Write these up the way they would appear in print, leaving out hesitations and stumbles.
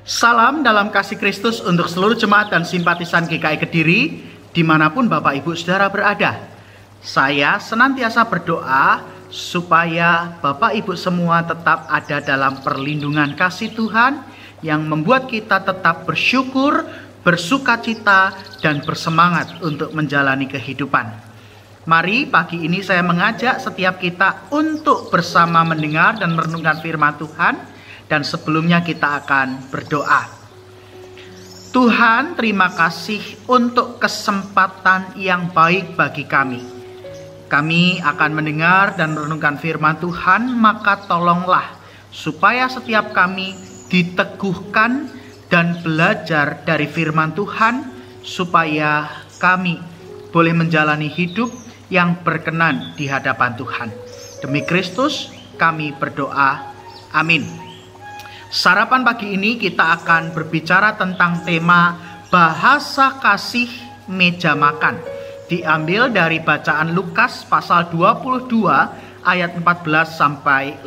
Salam dalam kasih Kristus untuk seluruh jemaat dan simpatisan GKI Kediri, dimanapun Bapak Ibu Saudara berada. Saya senantiasa berdoa supaya Bapak Ibu semua tetap ada dalam perlindungan kasih Tuhan yang membuat kita tetap bersyukur, bersukacita, dan bersemangat untuk menjalani kehidupan. Mari pagi ini saya mengajak setiap kita untuk bersama mendengar dan merenungkan firman Tuhan. Dan sebelumnya kita akan berdoa. Tuhan, terima kasih untuk kesempatan yang baik bagi kami. Kami akan mendengar dan merenungkan firman Tuhan, maka tolonglah supaya setiap kami diteguhkan dan belajar dari firman Tuhan, supaya kami boleh menjalani hidup yang berkenan di hadapan Tuhan. Demi Kristus kami berdoa. Amin. Sarapan pagi ini kita akan berbicara tentang tema bahasa kasih meja makan. Diambil dari bacaan Lukas pasal 22 ayat 14 sampai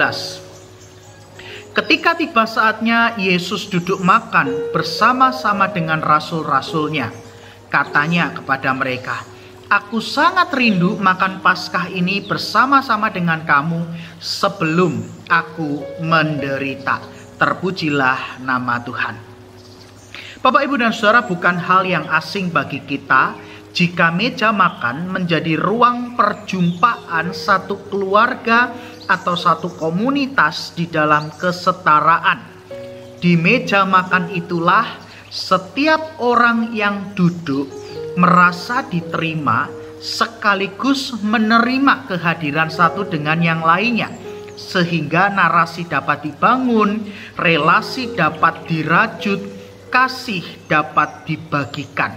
15. Ketika tiba saatnya Yesus duduk makan bersama-sama dengan rasul-rasulnya. Katanya kepada mereka, "Aku sangat rindu makan Paskah ini bersama-sama dengan kamu sebelum aku menderita." Terpujilah nama Tuhan. Bapak, Ibu, dan Saudara, bukan hal yang asing bagi kita jika meja makan menjadi ruang perjumpaan satu keluarga atau satu komunitas di dalam kesetaraan. Di meja makan itulah setiap orang yang duduk merasa diterima sekaligus menerima kehadiran satu dengan yang lainnya, sehingga narasi dapat dibangun, relasi dapat dirajut, kasih dapat dibagikan.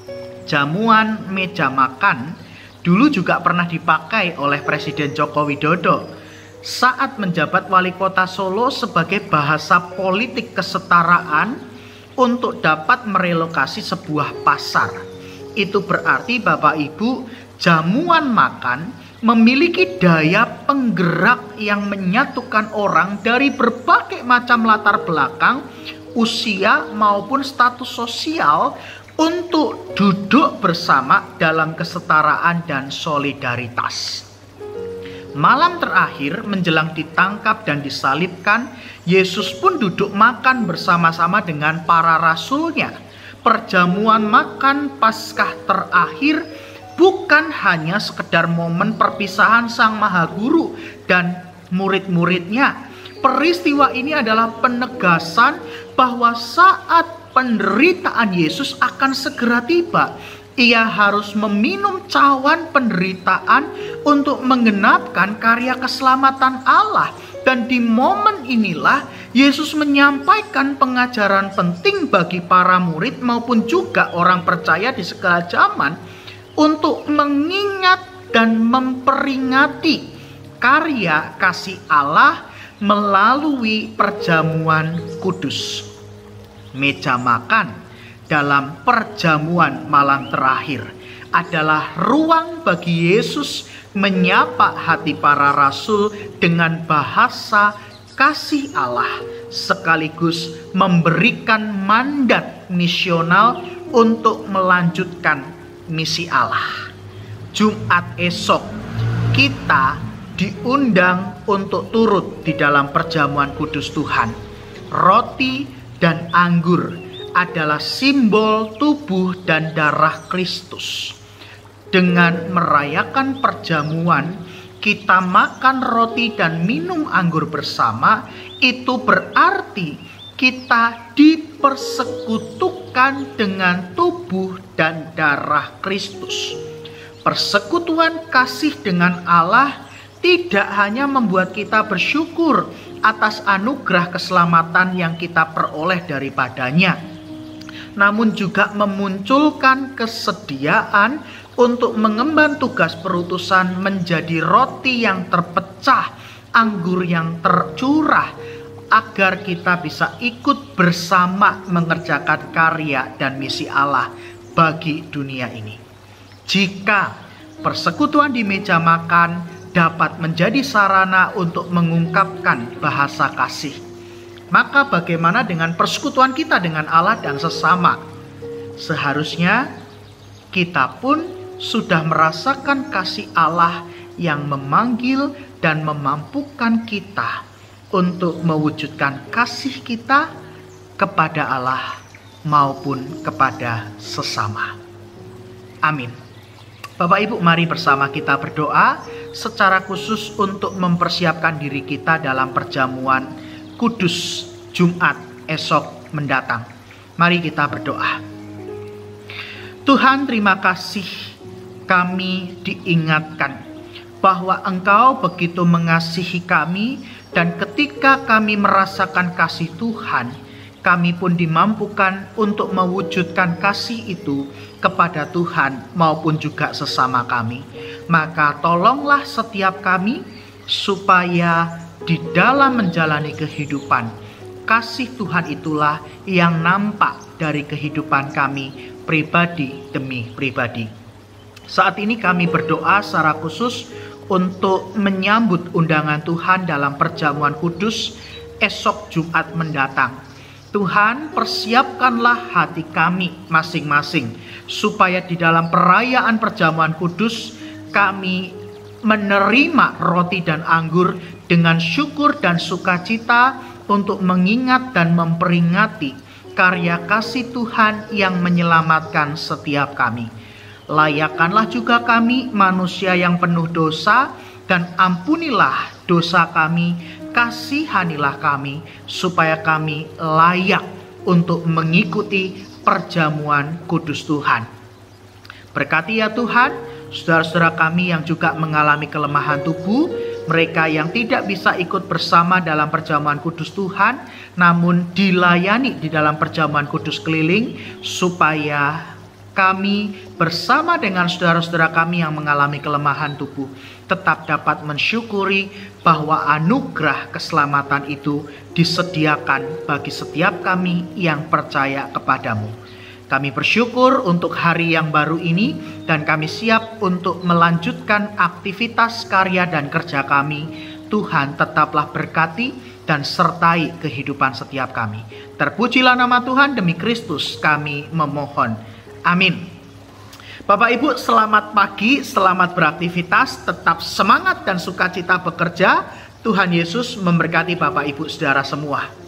Jamuan meja makan dulu juga pernah dipakai oleh Presiden Joko Widodo saat menjabat wali kota Solo sebagai bahasa politik kesetaraan untuk dapat merelokasi sebuah pasar. Itu berarti Bapak Ibu, jamuan makan memiliki daya penggerak yang menyatukan orang dari berbagai macam latar belakang, usia maupun status sosial untuk duduk bersama dalam kesetaraan dan solidaritas. Malam terakhir menjelang ditangkap dan disalibkan, Yesus pun duduk makan bersama-sama dengan para rasulnya. Perjamuan makan Paskah terakhir bukan hanya sekedar momen perpisahan Sang Maha Guru dan murid-muridnya. Peristiwa ini adalah penegasan bahwa saat penderitaan Yesus akan segera tiba. Ia harus meminum cawan penderitaan untuk menggenapkan karya keselamatan Allah. Dan di momen inilah Yesus menyampaikan pengajaran penting bagi para murid maupun juga orang percaya di segala zaman, untuk mengingat dan memperingati karya kasih Allah melalui perjamuan kudus. Meja makan dalam perjamuan malam terakhir adalah ruang bagi Yesus menyapa hati para rasul dengan bahasa kasih Allah, sekaligus memberikan mandat misional untuk melanjutkan misi Allah. Jumat esok kita diundang untuk turut di dalam perjamuan kudus Tuhan. Roti dan anggur adalah simbol tubuh dan darah Kristus. Dengan merayakan perjamuan, kita makan roti dan minum anggur bersama. Itu berarti kita dipersekutukan dengan tubuh dan darah Kristus. Persekutuan kasih dengan Allah tidak hanya membuat kita bersyukur atas anugerah keselamatan yang kita peroleh daripadanya, namun juga memunculkan kesediaan untuk mengemban tugas perutusan menjadi roti yang terpecah, anggur yang tercurah, agar kita bisa ikut bersama mengerjakan karya dan misi Allah bagi dunia ini. Jika persekutuan di meja makan dapat menjadi sarana untuk mengungkapkan bahasa kasih, maka bagaimana dengan persekutuan kita dengan Allah dan sesama? Seharusnya kita pun sudah merasakan kasih Allah yang memanggil dan memampukan kita untuk mewujudkan kasih kita kepada Allah maupun kepada sesama. Amin. Bapak Ibu, mari bersama kita berdoa secara khusus untuk mempersiapkan diri kita dalam perjamuan Kudus Jumat esok mendatang. Mari kita berdoa. Tuhan, terima kasih kami diingatkan bahwa Engkau begitu mengasihi kami, dan ketika kami merasakan kasih Tuhan, kami pun dimampukan untuk mewujudkan kasih itu kepada Tuhan maupun juga sesama kami. Maka tolonglah setiap kami supaya di dalam menjalani kehidupan, kasih Tuhan itulah yang nampak dari kehidupan kami pribadi demi pribadi. Saat ini kami berdoa secara khusus untuk menyambut undangan Tuhan dalam perjamuan kudus esok Jumat mendatang. Tuhan, persiapkanlah hati kami masing-masing supaya di dalam perayaan perjamuan kudus kami menerima roti dan anggur dengan syukur dan sukacita untuk mengingat dan memperingati karya kasih Tuhan yang menyelamatkan setiap kami. Layakkanlah juga kami manusia yang penuh dosa, dan ampunilah dosa kami, kasihanilah kami, supaya kami layak untuk mengikuti perjamuan kudus Tuhan. Berkati ya Tuhan, saudara-saudara kami yang juga mengalami kelemahan tubuh, mereka yang tidak bisa ikut bersama dalam perjamuan kudus Tuhan, namun dilayani di dalam perjamuan kudus keliling, supaya kami bersama dengan saudara-saudara kami yang mengalami kelemahan tubuh tetap dapat mensyukuri bahwa anugerah keselamatan itu disediakan bagi setiap kami yang percaya kepadamu. Kami bersyukur untuk hari yang baru ini, dan kami siap untuk melanjutkan aktivitas karya dan kerja kami. Tuhan tetaplah berkati dan sertai kehidupan setiap kami. Terpujilah nama Tuhan, demi Kristus kami memohon. Amin. Bapak Ibu, selamat pagi, selamat beraktivitas, tetap semangat dan sukacita bekerja. Tuhan Yesus memberkati Bapak Ibu saudara semua.